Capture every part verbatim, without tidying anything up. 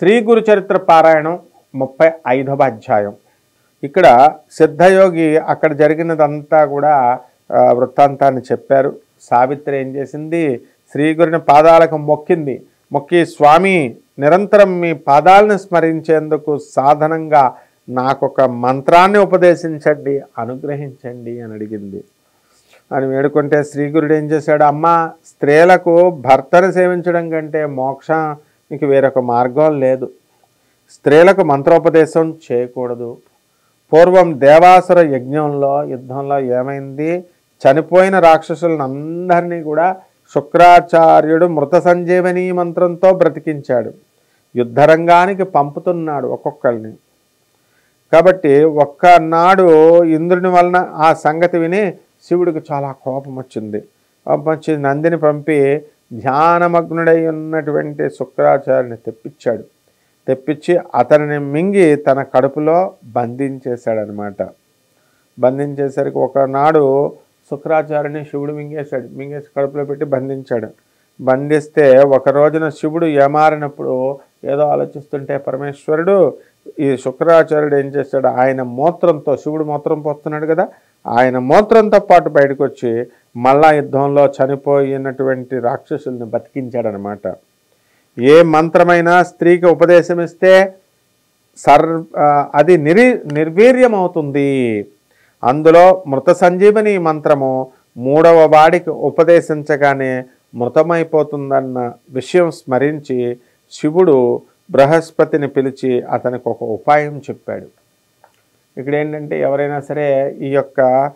శ్రీ గురు చరిత్ర పారాయణం ముప్పై ఐదవ అధ్యాయం. ఇక్కడ సిద్ధయోగి అక్కడ జరిగినదంతా కూడా వృత్తాంతాన్ని చెప్పారు. సావిత్రి ఏం చేసింది, శ్రీ గురుని పాదాలకు మొక్కింది. మొక్కి, స్వామి నిరంతరం మీ పాదాలను స్మరించేందుకు సాధనంగా నాకొక మంత్రాన్ని ఉపదేశించండి, అనుగ్రహించండి అని అడిగింది. అని వేడుకుంటే శ్రీగురుడు ఏం చేశాడు, అమ్మ స్త్రీలకు భర్తను సేవించడం కంటే మోక్షానికి వేరొక మార్గం లేదు. స్త్రీలకు మంత్రోపదేశం చేయకూడదు. పూర్వం దేవాసుర యజ్ఞంలో యుద్ధంలో ఏమైంది, చనిపోయిన రాక్షసులను అందరినీ కూడా శుక్రాచార్యుడు మృత సంజీవని మంత్రంతో బ్రతికించాడు. యుద్ధరంగానికి పంపుతున్నాడు ఒక్కొక్కరిని. కాబట్టి ఒక్కనాడు ఇంద్రుని వలన ఆ సంగతి విని శివుడికి చాలా కోపం వచ్చింది. కోపం వచ్చి నందిని పంపి ధ్యానమగ్నుడై ఉన్నటువంటి శుక్రాచార్యుని తెప్పించాడు. తెప్పించి అతనిని మింగి తన కడుపులో బంధించేశాడనమాట. బంధించేసరికి ఒకనాడు శుక్రాచార్యుని శివుడు మింగేశాడు. మింగేసి కడుపులో పెట్టి బంధించాడు. బంధిస్తే ఒక రోజున శివుడు ఏమారినప్పుడు ఏదో ఆలోచిస్తుంటే పరమేశ్వరుడు ఈ శుక్రాచార్యుడు ఏం చేశాడు, ఆయన మూత్రంతో, శివుడు మూత్రం పోస్తున్నాడు కదా, ఆయన మూత్రంతో పాటు బయటకు వచ్చి మళ్ళా యుద్ధంలో చనిపోయినటువంటి రాక్షసుల్ని బతికించాడనమాట. ఏ మంత్రమైనా స్త్రీకి ఉపదేశం ఇస్తే సర్ అది నిరి నిర్వీర్యమవుతుంది. అందులో మృత సంజీవని మంత్రము మూడవ వాడికి ఉపదేశించగానే మృతమైపోతుందన్న విషయం స్మరించి శివుడు బృహస్పతిని పిలిచి అతనికి ఒక ఉపాయం చెప్పాడు. ఇక్కడ ఏంటంటే ఎవరైనా సరే ఈ యొక్క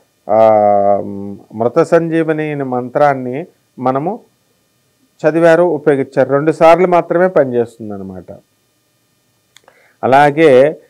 మృత సంజీవని మంత్రాన్ని మనము చదివారు, ఉపయోగించారు, రెండు సార్లు మాత్రమే పనిచేస్తుంది అన్నమాట. అలాగే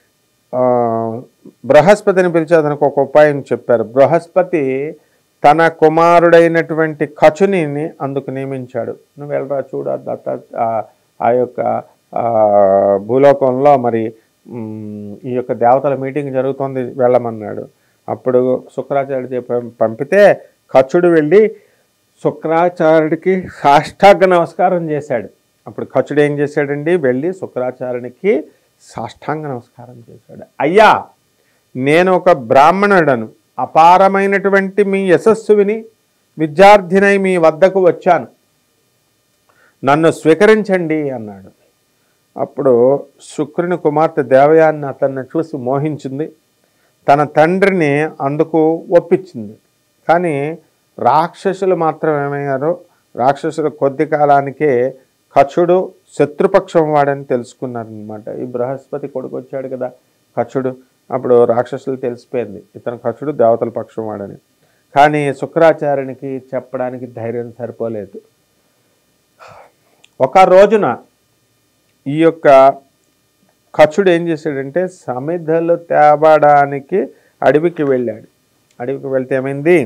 బృహస్పతిని పిలిచి అతనికి ఒక ఉపాయం చెప్పారు. బృహస్పతి తన కుమారుడైనటువంటి కచుని అందుకు నియమించాడు. నువ్వు వెళ్ళరా చూడ దత్త ఆ యొక్క భూలోకంలో మరి ఈ యొక్క దేవతల మీటింగ్ జరుగుతుంది, వెళ్ళమన్నాడు. అప్పుడు శుక్రాచార్యుడు చెప్పి పంపితే కచుడు వెళ్ళి శుక్రాచార్యుడికి సాష్టాంగ నమస్కారం చేశాడు. అప్పుడు కచుడు ఏం చేశాడండి, వెళ్ళి శుక్రాచార్యునికి సాష్టాంగ నమస్కారం చేశాడు. అయ్యా, నేను ఒక బ్రాహ్మణుడను, అపారమైనటువంటి మీ యశస్సు విని విద్యార్థినై మీ వద్దకు వచ్చాను, నన్ను స్వీకరించండి అన్నాడు. అప్పుడు శుక్రుని కుమార్తె దేవయాన్ని అతన్ని చూసి మోహించింది, తన తండ్రిని అందుకు ఒప్పించింది. కానీ రాక్షసులు మాత్రం ఏమయ్యారు, రాక్షసులు కొద్ది కాలానికే కచుడు శత్రుపక్షం వాడని తెలుసుకున్నారనమాట. ఈ బృహస్పతి కొడుకు వచ్చాడు కదా కచుడు, అప్పుడు రాక్షసులు తెలిసిపోయింది ఇతను కచుడు దేవతల పక్షం వాడని. కానీ శుక్రాచార్యునికి చెప్పడానికి ధైర్యం సరిపోలేదు. ఒక రోజున ఈ యొక్క కచుడు ఏం చేశాడంటే సమిధలు తేవడానికి అడవికి వెళ్ళాడు. అడవికి వెళ్తే ఏమైంది,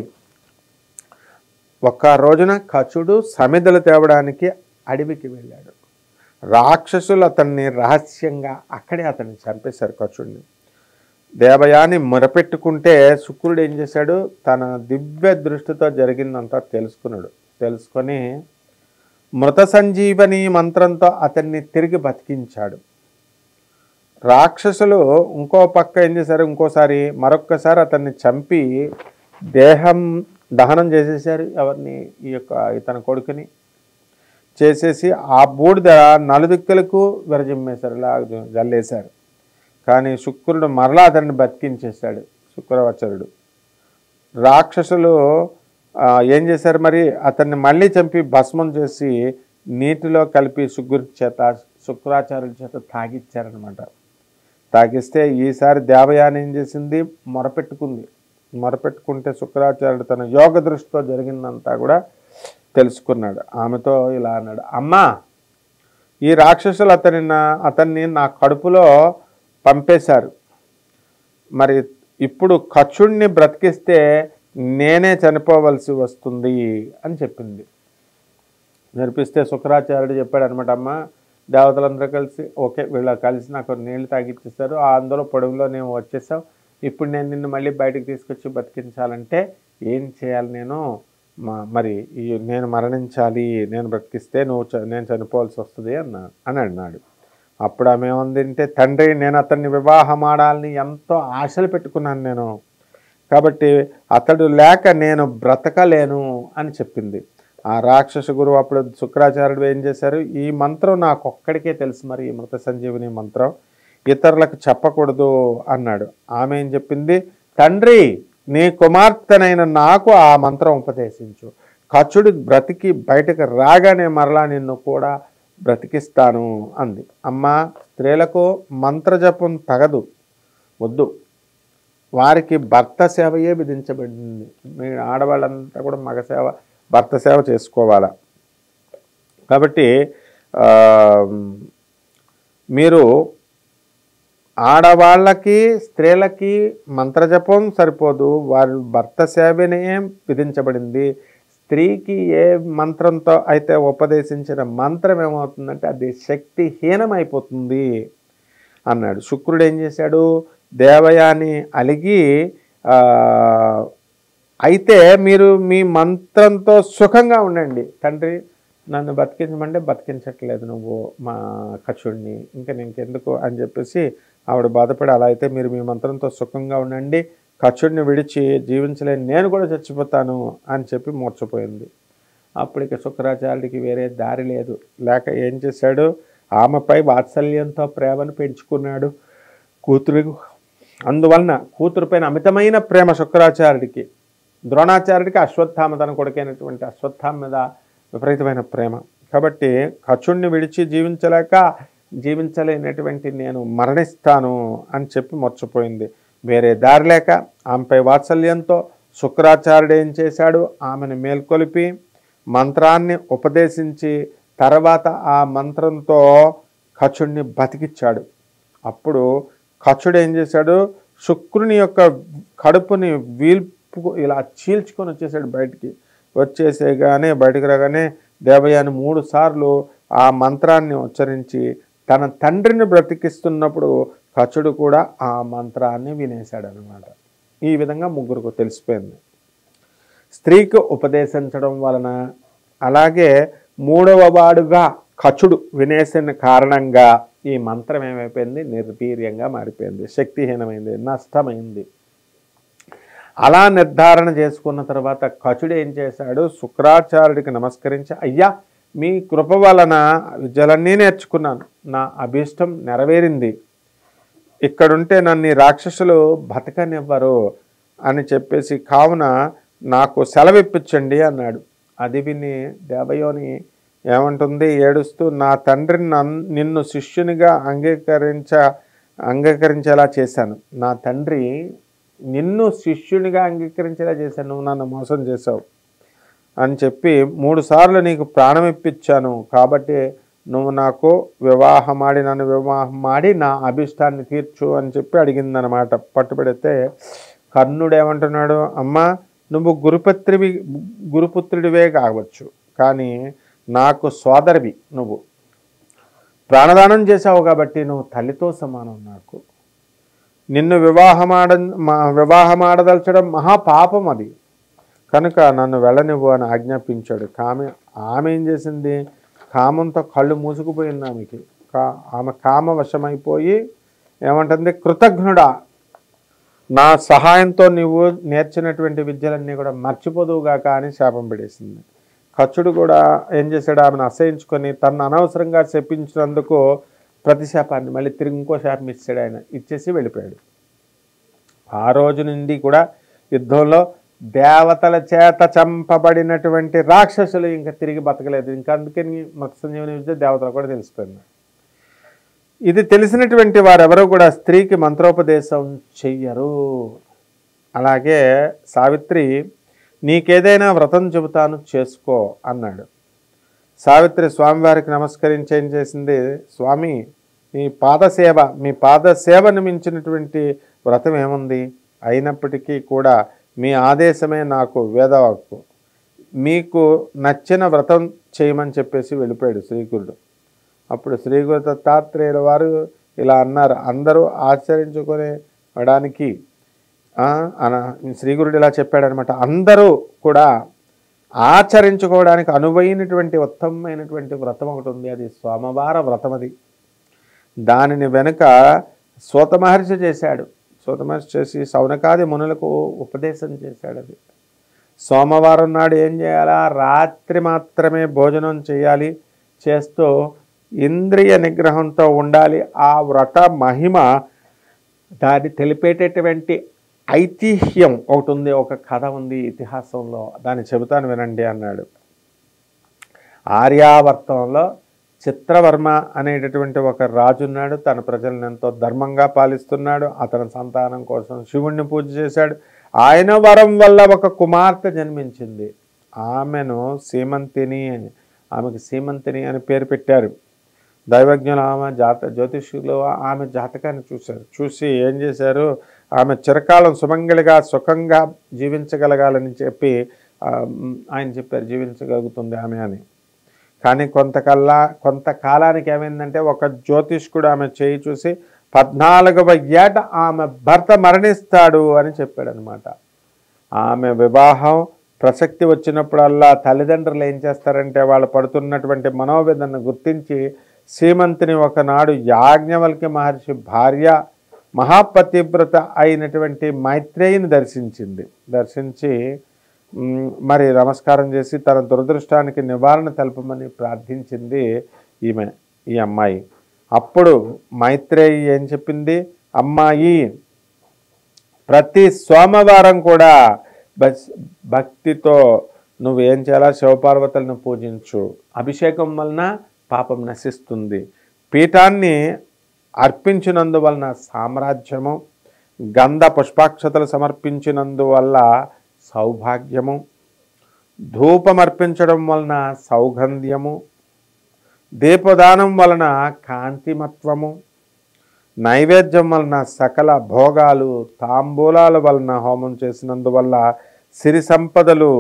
ఒక రోజున కచుడు సమిధలు తేవడానికి అడవికి వెళ్ళాడు. రాక్షసులు అతన్ని రహస్యంగా అక్కడే అతన్ని చంపేశారు కచుడిని. దేవయాని మొరపెట్టుకుంటే శుక్రుడు ఏం చేశాడు, తన దివ్య దృష్టితో జరిగిందంతా తెలుసుకున్నాడు. తెలుసుకొని మృత సంజీవని మంత్రంతో అతన్ని తిరిగి బతికించాడు. రాక్షసులు ఇంకో పక్క ఏం చేశారు, ఇంకోసారి మరొక్కసారి అతన్ని చంపి దేహం దహనం చేసేసారు. ఎవరిని, ఈ యొక్క ఇతని కొడుకుని చేసేసి ఆ బూడిద నలుదిక్కులకు విరజిమ్మేశారు, ఇలా జల్లేశారు. కానీ శుక్రుడు మరలా అతన్ని బతికించేశాడు. శుక్రాచార్యుడు రాక్షసులు ఏం చేశారు మరి, అతన్ని మళ్ళీ చంపి భస్మం చేసి నీటిలో కలిపి శుక్రుడి చేత శుక్రాచార్యుడి చేత తాగిచ్చారనమాట. తాగిస్తే ఈసారి దేవయాని ఏం చేసింది, మొరపెట్టుకుంది. మొరపెట్టుకుంటే శుక్రాచార్యుడు తన యోగ దృష్టితో జరిగిందంతా కూడా తెలుసుకున్నాడు. ఆమెతో ఇలా అన్నాడు, అమ్మా ఈ రాక్షసులు అతని అతన్ని నా కడుపులో పంపేశారు, మరి ఇప్పుడు కచుడిని బ్రతికిస్తే నేనే చనిపోవలసి వస్తుంది అని చెప్పింది. జరిపిస్తే శుక్రాచార్యుడు చెప్పాడు అనమాట, అమ్మ దేవతలందరూ కలిసి ఓకే వీళ్ళ కలిసి నాకు నీళ్లు తాగిచ్చేస్తారు, ఆ అందులో పొడవులో నేను వచ్చేసావు, ఇప్పుడు నేను నిన్ను మళ్ళీ బయటకు తీసుకొచ్చి బతికించాలంటే ఏం చేయాలి, నేను మరి నేను మరణించాలి, నేను బ్రతికిస్తే నువ్వు నేను చనిపోవాల్సి వస్తుంది అన్నా అని అన్నాడు. అప్పుడు ఆమె ఏమందంటే, తండ్రి నేను అతన్ని వివాహం ఆడాలని ఎంతో ఆశలు పెట్టుకున్నాను నేను, కాబట్టి అతడు లేక నేను బ్రతకలేను అని చెప్పింది. ఆ రాక్షస గురువు అప్పుడు శుక్రాచార్యుడు ఏం చేశారు, ఈ మంత్రం నాకు ఒక్కడికే తెలుసు, మరి ఈ మృత సంజీవిని మంత్రం ఇతరులకు చెప్పకూడదు అన్నాడు. ఆమె ఏం చెప్పింది, తండ్రి నీ కుమార్తెనైన నాకు ఆ మంత్రం ఉపదేశించు, కచుడు బ్రతికి బయటకు రాగానే మరలా నిన్ను కూడా బ్రతికిస్తాను అంది. అమ్మ, స్త్రీలకు మంత్రజపం తగదు, వద్దు, వారికి భర్త సేవయే విధించబడింది. మీ ఆడవాళ్ళంతా కూడా మగ సేవ, భర్త సేవ చేసుకోవాలా. కాబట్టి మీరు ఆడవాళ్ళకి స్త్రీలకి మంత్రజపం సరిపోదు, వారి భర్త సేవనే విధించబడింది. స్త్రీకి ఏ మంత్రంతో అయితే ఉపదేశించిన మంత్రం ఏమవుతుందంటే అది శక్తిహీనమైపోతుంది అన్నాడు. శుక్రుడు ఏం చేశాడు, దేవయాని అలిగి అయితే మీరు మీ మంత్రంతో సుఖంగా ఉండండి, తండ్రి నన్ను బతికించమంటే బతికించట్లేదు నువ్వు మా కచుడిని, ఇంకా నీకెందుకు అని చెప్పేసి ఆవిడ బాధపడి, అలా అయితే మీరు మీ మంత్రంతో సుఖంగా ఉండండి, కచుడిని విడిచి జీవించలేని నేను కూడా చచ్చిపోతాను అని చెప్పి మూర్చపోయింది. అప్పటికి శుక్రాచార్యుడికి వేరే దారి లేదు, లేక ఏం చేశాడు, ఆమెపై వాత్సల్యంతో ప్రేమను పెంచుకున్నాడు కూతురు. అందువలన కూతురు పైన అమితమైన ప్రేమ శుక్రాచార్యుడికి. ద్రోణాచార్యుడికి అశ్వత్థామ తన కొడుకైనటువంటి అశ్వత్థామ మీద విపరీతమైన ప్రేమ. కాబట్టి కచుడిని విడిచి జీవించలేక జీవించలేనటువంటి నేను మరణిస్తాను అని చెప్పి మర్చిపోయింది. వేరే దారి లేక ఆమెపై వాత్సల్యంతో శుక్రాచార్యుడు ఏం చేశాడు, ఆమెను మేల్కొలిపి మంత్రాన్ని ఉపదేశించి తర్వాత ఆ మంత్రంతో కచుడిని బతికిచ్చాడు. అప్పుడు కచుడు ఏం చేశాడు, శుక్రుని యొక్క కడుపుని వీల్పు ఇలా చీల్చుకొని వచ్చేసాడు బయటికి. వచ్చేసేగానే బయటకు రాగానే దేవయాని మూడు సార్లు ఆ మంత్రాన్ని ఉచ్చరించి తన తండ్రిని బ్రతికిస్తున్నప్పుడు కచుడు కూడా ఆ మంత్రాన్ని వినేశాడు అనమాట. ఈ విధంగా ముగ్గురికి తెలిసిపోయింది. స్త్రీకి ఉపదేశించడం వలన, అలాగే మూడవ వాడుగా కచుడు వినేసిన కారణంగా ఈ మంత్రం ఏమైపోయింది, నిర్వీర్యంగా మారిపోయింది, శక్తిహీనమైంది, నష్టమైంది. అలా నిర్ధారణ చేసుకున్న తర్వాత కచుడు ఏం చేశాడు, శుక్రాచార్యుడికి నమస్కరించి, అయ్యా మీ కృప వలన విద్యలన్నీ నేర్చుకున్నాను, నా అభీష్టం నెరవేరింది, ఇక్కడుంటే నన్ను రాక్షసులు బతకనివ్వరు అని చెప్పేసి కావున నాకు సెలవిప్పించండి అన్నాడు. అది విని దేవయోని ఏమంటుంది, ఏడుస్తూ, నా తండ్రిని నిన్ను శిష్యునిగా అంగీకరించ అంగీకరించేలా చేశాను, నా తండ్రి నిన్ను శిష్యునిగా అంగీకరించేలా చేశాను, నువ్వు నన్ను మోసం చేశావు అని చెప్పి మూడు సార్లు నీకు ప్రాణం ఇప్పించాను, కాబట్టి నువ్వు నాకు వివాహమాడి నన్ను వివాహమాడి నా అభిష్టాన్ని తీర్చు అని చెప్పి అడిగిందనమాట. పట్టుబడితే కర్ణుడు ఏమంటున్నాడు, అమ్మ నువ్వు గురుపుత్రివి గురుపుత్రుడివే కావచ్చు, కానీ నాకు సోదరివి, నువ్వు ప్రాణదానం చేశావు కాబట్టి నువ్వు తల్లితో సమానం, నాకు నిన్ను వివాహమాడ వివాహమాడదలచడం మహాపాపం, అది కనుక నన్ను వెళ్ళనివ్వు అని ఆజ్ఞాపించాడు. కామె ఆమె ఏం చేసింది, కామంతో కళ్ళు మూసుకుపోయింది ఆమెకి. కా ఆమె కామ వశమైపోయి ఏమంటుంది, కృతజ్ఞుడా, నా సహాయంతో నీవు నేర్చినటువంటి విద్యలన్నీ కూడా మర్చిపోదువుగాక అని శాపం పడేసింది. కచుడు కూడా ఏం చేశాడు, ఆమెను అసహించుకొని తను అనవసరంగా శపించినందుకు ప్రతిశాపాన్ని మళ్ళీ తిరిగి ఇంకో శాపం ఇచ్చాడు. ఆయన ఇచ్చేసి వెళ్ళిపోయాడు. ఆ రోజు నుండి కూడా యుద్ధంలో దేవతల చేత చంపబడినటువంటి రాక్షసులు ఇంకా తిరిగి బతకలేదు. ఇంకా అందుకని మృత సంజీవని విద్య దేవతలు కూడా తెలిసిపోయింది. ఇది తెలిసినటువంటి వారెవరూ కూడా స్త్రీకి మంత్రోపదేశం చెయ్యరు. అలాగే సావిత్రి, నీకేదైనా వ్రతం చెబుతాను చేసుకో అన్నాడు. సావిత్రి స్వామివారికి నమస్కరించి ఏం చేసింది, స్వామి మీ పాదసేవ మీ పాదసేవను మించినటువంటి వ్రతం ఏముంది, అయినప్పటికీ కూడా మీ ఆదేశమే నాకు వేదవాక్కు, మీకు నచ్చిన వ్రతం చేయమని చెప్పేసి వెళ్ళిపోయాడు శ్రీగురుడు. అప్పుడు శ్రీగురు దత్తాత్రేయుల వారు ఇలా అన్నారు, అందరూ ఆచరించుకునేడానికి అన శ్రీగురుడు ఇలా చెప్పాడనమాట, అందరూ కూడా ఆచరించుకోవడానికి అనువైనటువంటి ఉత్తమమైనటువంటి వ్రతం ఒకటి ఉంది, అది సోమవార వ్రతం. అది దానిని వెనుక సూత మహర్షి చేశాడు. సూత మహర్షి చేసి శౌనకాది మునులకు ఉపదేశం చేశాడు. అది సోమవారం నాడు ఏం చేయాలా, రాత్రి మాత్రమే భోజనం చేయాలి, చేస్తూ ఇంద్రియ నిగ్రహంతో ఉండాలి. ఆ వ్రత మహిమ దాన్ని తెలిపేటటువంటి ఐతిహ్యం ఒకటి ఉంది, ఒక కథ ఉంది ఇతిహాసంలో, దాన్ని చెబుతాను వినండి అన్నాడు. ఆర్యావర్తంలో చిత్రవర్మ అనేటటువంటి ఒక రాజు ఉన్నాడు. తన ప్రజలను ఎంతో ధర్మంగా పాలిస్తున్నాడు. అతని సంతానం కోసం శివుణ్ణి పూజ చేశాడు. ఆయన వరం వల్ల ఒక కుమార్తె జన్మించింది. ఆమెను సీమంతిని, ఆమెకు సీమంతిని అని పేరు పెట్టారు. దైవజ్ఞులు ఆమె జాత జ్యోతిష్యులు ఆమె జాతకాన్ని చూశారు. చూసి ఏం చేశారు, ఆమె చిరకాలం సుమంగళిగా సుఖంగా జీవించగలగాలని చెప్పి ఆయన చెప్పారు, జీవించగలుగుతుంది ఆమె అని. కానీ కొంతకల్లా కొంతకాలానికి ఏమైందంటే ఒక జ్యోతిష్కుడు ఆమె చేయి చూసి పద్నాలుగవ ఏట ఆమె భర్త మరణిస్తాడు అని చెప్పాడు అనమాట. ఆమె వివాహం ప్రసక్తి వచ్చినప్పుడల్లా తల్లిదండ్రులు ఏం చేస్తారంటే వాళ్ళు పడుతున్నటువంటి మనోవేదనను గుర్తించి సీమంతిని ఒకనాడు యాజ్ఞవల్క్య మహర్షి భార్య మహాపతివ్రత అయినటువంటి మైత్రేయిని దర్శించింది. దర్శించి మరి నమస్కారం చేసి తన దురదృష్టానికి నివారణ తెలపమని ప్రార్థించింది ఈమె, ఈ అమ్మాయి. అప్పుడు మైత్రేయి ఏం చెప్పింది, అమ్మాయి ప్రతి సోమవారం కూడా భక్తితో నువ్వేం చేయాలా, శివపార్వతులను పూజించు. అభిషేకం వలన పాపం నశిస్తుంది. పీఠాన్ని అర్పించినందువలన సామ్రాజ్యము, గంధ పుష్పాక్షతలు సమర్పించినందువల్ల సౌభాగ్యము, ధూపమర్పించడం వలన సౌగంధ్యము, దీపదానం వలన కాంతిమత్వము, నైవేద్యం వలన సకల భోగాలు, తాంబూలాల వలన హోమం చేసినందువల్ల సిరి సంపదలు,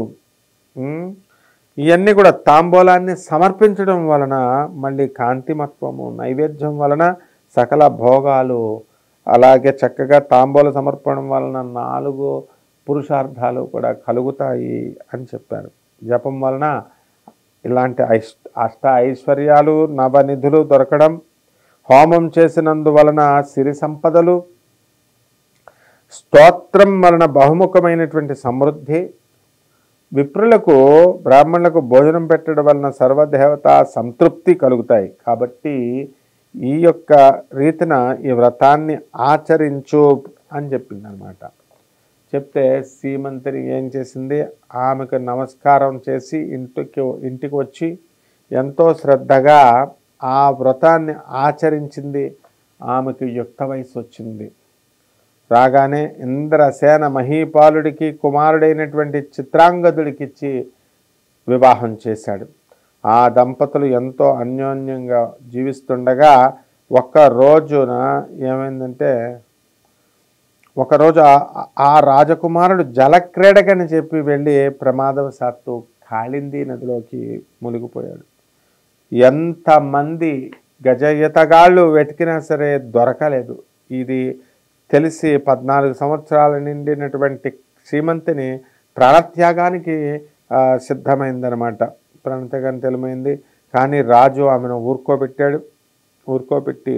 ఇవన్నీ కూడా తాంబూలాన్ని సమర్పించడం వలన మళ్ళీ కాంతిమత్వము, నైవేద్యం వలన సకల భోగాలు, అలాగే చక్కగా తాంబూల సమర్పణం వలన నాలుగు పురుషార్థాలు కూడా కలుగుతాయి అని చెప్పారు. జపం వలన ఇలాంటి ఐష్ అష్ట ఐశ్వర్యాలు, నవనిధులు దొరకడం, హోమం చేసినందువలన సిరి సంపదలు, స్తోత్రం వలన బహుముఖమైనటువంటి సమృద్ధి, విప్రులకు బ్రాహ్మణులకు భోజనం పెట్టడం వలన సర్వదేవత సంతృప్తి కలుగుతాయి. కాబట్టి ఈ యొక్క రీతిన ఈ వ్రతాన్ని ఆచరించు అని చెప్పింది అనమాట. చెప్తే సీమంతిని ఏం చేసింది, ఆమెకు నమస్కారం చేసి ఇంటికి ఇంటికి వచ్చి ఎంతో శ్రద్ధగా ఆ వ్రతాన్ని ఆచరించింది. ఆమెకు యుక్త వయసు వచ్చింది. రాగానే ఇంద్రసేన మహీపాలుడికి కుమారుడైనటువంటి చిత్రాంగదుడికి ఇచ్చి వివాహం చేశాడు. ఆ దంపతులు ఎంతో అన్యోన్యంగా జీవిస్తుండగా ఒక్క రోజున ఏమైందంటే, ఒకరోజు ఆ రాజకుమారుడు జలక్రీడకని చెప్పి వెళ్ళి ప్రమాదవశాత్తు కాళింది నదిలోకి మునిగిపోయాడు. ఎంతమంది గజ ఈతగాళ్ళు వెతికినా సరే దొరకలేదు. ఇది తెలిసి పద్నాలుగు సంవత్సరాల నిండినటువంటి శ్రీమంతిని ప్రాణత్యాగానికి సిద్ధమైందనమాట. ప్రాణత్యాగానికి తెలిమైంది. కానీ రాజు ఆమెను ఊరుకోబెట్టాడు. ఊరుకోబెట్టి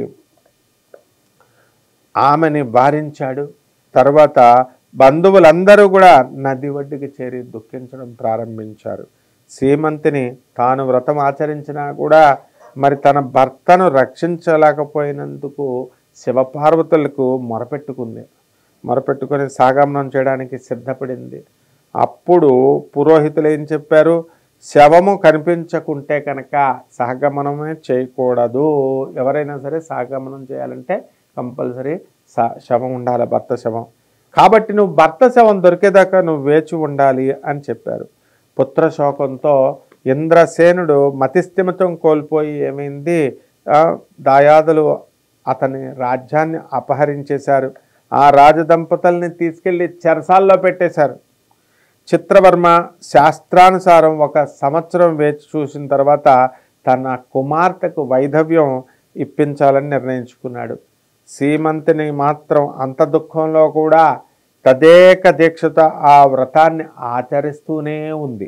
ఆమెని వారించాడు. తర్వాత బంధువులందరూ కూడా నది ఒడ్డుకి చేరి దుఃఖించడం ప్రారంభించారు. సీమంతిని తాను వ్రతం ఆచరించినా కూడా మరి తన భర్తను రక్షించలేకపోయినందుకు శివపార్వతులకు మొరపెట్టుకుంది. మొరపెట్టుకొని సాగమనం చేయడానికి సిద్ధపడింది. అప్పుడు పురోహితులు ఏం చెప్పారు, శవము కనిపించకుంటే కనుక సహగమనమే చేయకూడదు. ఎవరైనా సరే సహగమనం చేయాలంటే కంపల్సరీ స శవం ఉండాలి, భర్త శవం. కాబట్టి నువ్వు భర్త శవం దొరికేదాకా నువ్వు వేచి ఉండాలి అని చెప్పారు. పుత్రశోకంతో ఇంద్రసేనుడు మతిస్థిమితం కోల్పోయి ఏమైంది, దాయాదులు అతని రాజ్యాన్ని అపహరించేశారు. ఆ రాజదంపతుల్ని తీసుకెళ్ళి చెరసాల్లో పెట్టేశారు. చిత్రవర్మ శాస్త్రానుసారం ఒక సంవత్సరం వేచి చూసిన తర్వాత తన కుమార్తెకు వైధవ్యం ఇప్పించాలని నిర్ణయించుకున్నాడు. సీమంతిని మాత్రం అంత దుఃఖంలో కూడా తదేక దీక్షతో ఆ వ్రతాన్ని ఆచరిస్తూనే ఉంది.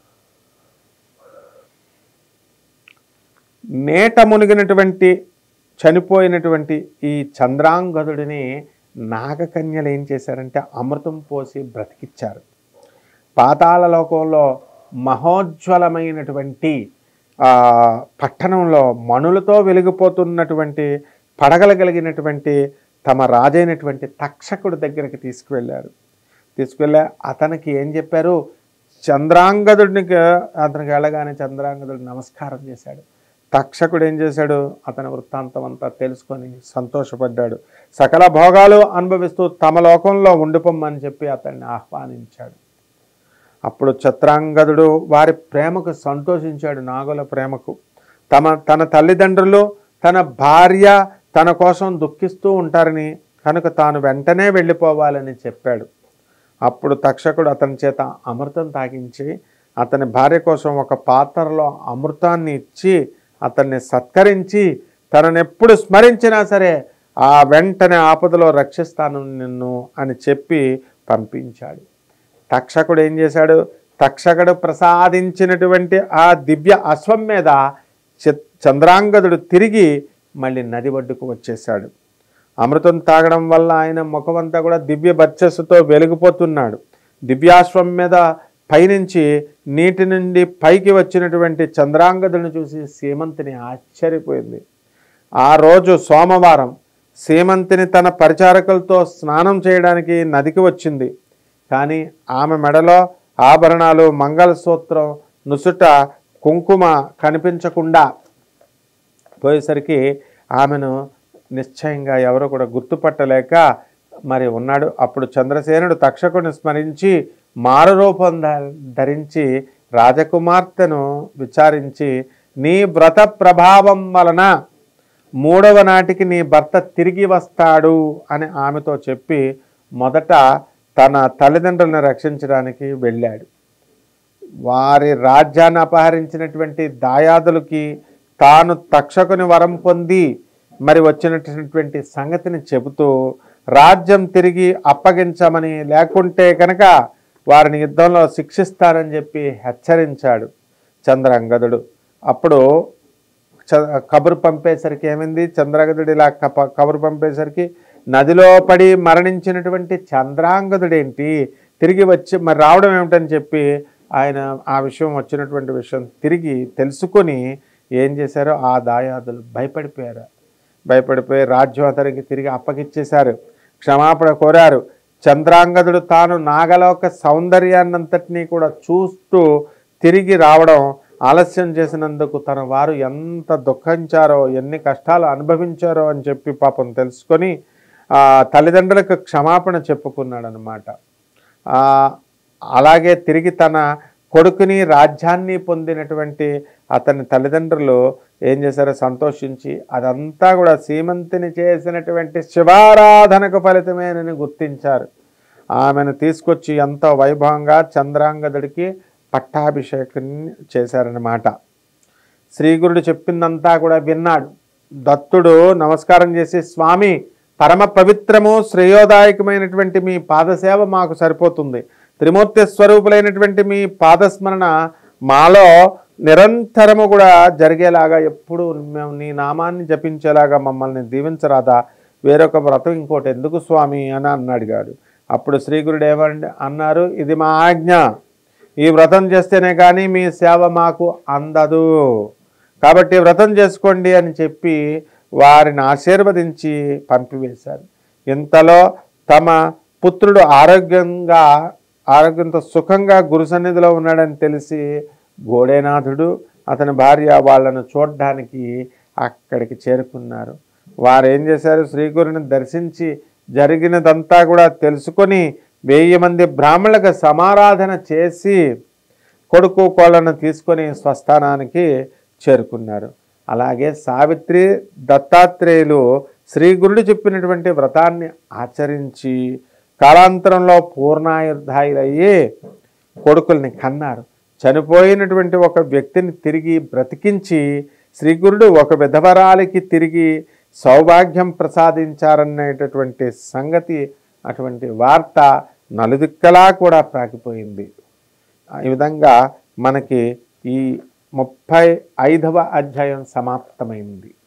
నేట మునిగినటువంటి చనిపోయినటువంటి ఈ చంద్రాంగదుడిని నాగకన్యలు ఏం చేశారంటే అమృతం పోసి బ్రతికిచ్చారు. పాతాళ లోకంలో మహోజ్వలమైనటువంటి పట్టణంలో మణులతో వెలిగిపోతున్నటువంటి పడగలు కలిగినటువంటి తమ రాజైనటువంటి తక్షకుడి దగ్గరికి తీసుకువెళ్ళారు. తీసుకువెళ్ళా అతనికి ఏం చెప్పారు, చంద్రాంగదుడికి అతనికి వెళ్ళగానే చంద్రాంగదుడు నమస్కారం చేశాడు. తక్షకుడు ఏం చేశాడు, అతని వృత్తాంతం అంతా తెలుసుకొని సంతోషపడ్డాడు. సకల భోగాలు అనుభవిస్తూ తమ లోకంలో ఉండిపోమ్మని చెప్పి అతన్ని ఆహ్వానించాడు. అప్పుడు చిత్రాంగదుడు వారి ప్రేమకు సంతోషించాడు, నాగుల ప్రేమకు. తమ తన తల్లిదండ్రులు తన భార్య తన కోసం దుఃఖిస్తూ ఉంటారని కనుక తాను వెంటనే వెళ్ళిపోవాలని చెప్పాడు. అప్పుడు తక్షకుడు అతని చేత అమృతం తాగించి అతని భార్య కోసం ఒక పాత్రలో అమృతాన్ని ఇచ్చి అతన్ని సత్కరించి తనను ఎప్పుడు స్మరించినా సరే ఆ వెంటనే ఆపదలో రక్షిస్తాను నిన్ను అని చెప్పి పంపించాడు. తక్షకుడు ఏం చేశాడు, తక్షకుడు ప్రసాదించినటువంటి ఆ దివ్య అశ్వం మీద చంద్రాంగదుడు తిరిగి మళ్ళీ నది ఒడ్డుకు వచ్చేశాడు. అమృతం తాగడం వల్ల ఆయన ముఖమంతా కూడా దివ్య బర్చస్సుతో వెలిగిపోతున్నాడు. దివ్యాశ్వం మీద పైనుంచి నీటి నుండి పైకి వచ్చినటువంటి చంద్రాంగదుడిని చూసి సీమంతిని ఆశ్చర్యపోయింది. ఆ రోజు సోమవారం సీమంతిని తన పరిచారకులతో స్నానం చేయడానికి నదికి వచ్చింది. కానీ ఆమె మెడలో ఆభరణాలు, మంగళసూత్రం, నుసుట కుంకుమ కనిపించకుండా పోయేసరికి ఆమెను నిశ్చయంగా ఎవరో కూడా గుర్తుపట్టలేక మరి ఉన్నాడు. అప్పుడు చంద్రసేనుడు తక్షకుడిని స్మరించి మారురూపం ధరించి రాజకుమార్తెను విచారించి, నీ వ్రత ప్రభావం వలన మూడవ నాటికి నీ భర్త తిరిగి వస్తాడు అని ఆమెతో చెప్పి మొదట తన తల్లిదండ్రులను రక్షించడానికి వెళ్ళాడు. వారి రాజ్యాన్ని అపహరించినటువంటి దాయాదులకి తాను తక్షకుని వరం పొంది మరి వచ్చినటువంటి సంగతిని చెబుతూ రాజ్యం తిరిగి అప్పగించమని, లేకుంటే కనుక వారిని యుద్ధంలో శిక్షిస్తానని చెప్పి హెచ్చరించాడు చంద్రాంగదుడు. అప్పుడు కబురు పంపేసరికి ఏమైంది, చంద్రాంగదుడు ఇలా కబురు పంపేసరికి నదిలో పడి మరణించినటువంటి చంద్రాంగదుడేంటి తిరిగి వచ్చి మరి రావడం ఏమిటని చెప్పి ఆయన ఆ విషయం వచ్చినటువంటి విషయం తిరిగి తెలుసుకొని ఏం చేశారో ఆ దాయాదులు భయపడిపోయారు. భయపడిపోయి రాజ్యం అతనికి తిరిగి అప్పగిచ్చేశారు. క్షమాపణ కోరారు. చంద్రాంగదుడు తాను నాగలోక సౌందర్యాన్నంతటినీ కూడా చూస్తూ తిరిగి రావడం ఆలస్యం చేసినందుకు తన వారు ఎంత దుఃఖించారో, ఎన్ని కష్టాలు అనుభవించారో అని చెప్పి పాపం తెలుసుకొని తల్లిదండ్రులకు క్షమాపణ చెప్పుకున్నాడు అన్నమాట. అలాగే తిరిగి తన కొడుకుని రాజ్యాన్ని పొందినటువంటి అతని తల్లిదండ్రులు ఏం చేశారో సంతోషించి అదంతా కూడా సీమంతిని చేసినటువంటి శివారాధనకు ఫలితమేనని గుర్తించారు. ఆమెను తీసుకొచ్చి ఎంతో వైభవంగా చంద్రాంగదుడికి పట్టాభిషేకం చేశారన్నమాట. శ్రీగురుడు చెప్పిందంతా కూడా విన్నాడు. దత్తుడు నమస్కారం చేసి, స్వామి, పరమ పవిత్రము శ్రేయోదాయకమైనటువంటి మీ పాదసేవ మాకు సరిపోతుంది. త్రిమూర్తి స్వరూపులైనటువంటి మీ పాదస్మరణ మాలో నిరంతరము కూడా జరిగేలాగా ఎప్పుడు మేము నీ నామాన్ని జపించేలాగా మమ్మల్ని దీవించరాదా? వేరొక వ్రతం ఇంకోటి ఎందుకు స్వామి అని అన్నాడు. అప్పుడు శ్రీగురుడు ఏమండి అన్నారు, ఇది మా ఆజ్ఞ. ఈ వ్రతం చేస్తేనే కానీ మీ సేవ మాకు అందదు, కాబట్టి వ్రతం చేసుకోండి అని చెప్పి వారిని ఆశీర్వదించి పంపివేశారు. ఇంతలో తమ పుత్రుడు ఆరోగ్యంగా ఆరోగ్యంతో సుఖంగా గురు సన్నిధిలో ఉన్నాడని తెలిసి గోడేనాథుడు అతని భార్య వాళ్ళను చూడడానికి అక్కడికి చేరుకున్నారు. వారు ఏం చేశారు, శ్రీగురుని దర్శించి జరిగినదంతా కూడా తెలుసుకొని వెయ్యి మంది బ్రాహ్మణులకు సమారాధన చేసి కొడుకు కోళ్ళను తీసుకొని స్వస్థానానికి చేరుకున్నారు. అలాగే సావిత్రి, దత్తాత్రేయులు శ్రీగురుడు చెప్పినటువంటి వ్రతాన్ని ఆచరించి కాలాంతరంలో పూర్ణాయుర్ధాయులయ్యి కొడుకుల్ని కన్నారు. చనిపోయినటువంటి ఒక వ్యక్తిని తిరిగి బ్రతికించి శ్రీగురుడు ఒక విధవరాలికి తిరిగి సౌభాగ్యం ప్రసాదించారనేటటువంటి సంగతి, అటువంటి వార్త నలుదిక్కలా కూడా ప్రాకిపోయింది. ఈ విధంగా మనకి ఈ ముప్పై ఐదవ అధ్యాయం సమాప్తమైంది.